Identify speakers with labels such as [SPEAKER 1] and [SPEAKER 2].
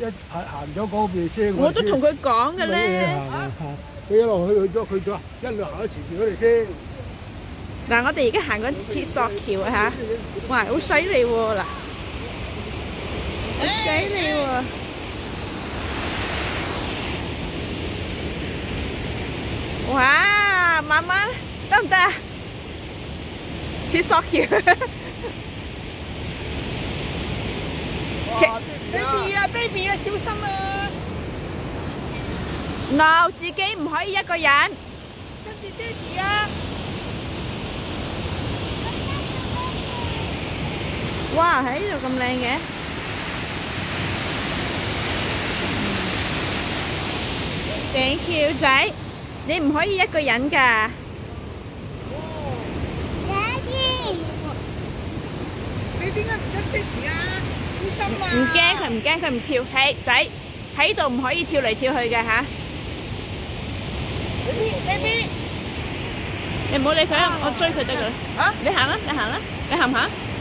[SPEAKER 1] 行咗嗰邊先。
[SPEAKER 2] 我都同佢講嘅咧。
[SPEAKER 1] 佢一路去咗，一路行咗前面嗰度先。
[SPEAKER 2] 嗱，我哋而家行緊鐵索橋啊嚇，哇，好犀利喎嗱，好犀利喎！哇，慢慢得唔得啊？鐵索橋。baby 啊 ，baby 啊，小心啊 ！No， 自己唔可以一個人，跟住爹哋啊！哇，喺呢度咁靚嘅 ，Thank you 仔，你唔可以一個人㗎。你點解唔跟爹哋啊？小心啊！唔驚佢，唔驚佢唔跳。係仔喺度唔可以跳嚟跳去嘅嚇。baby， 你唔好理佢啊，我追佢得㗎啦。嚇！你行啦，你行啦，你行唔行？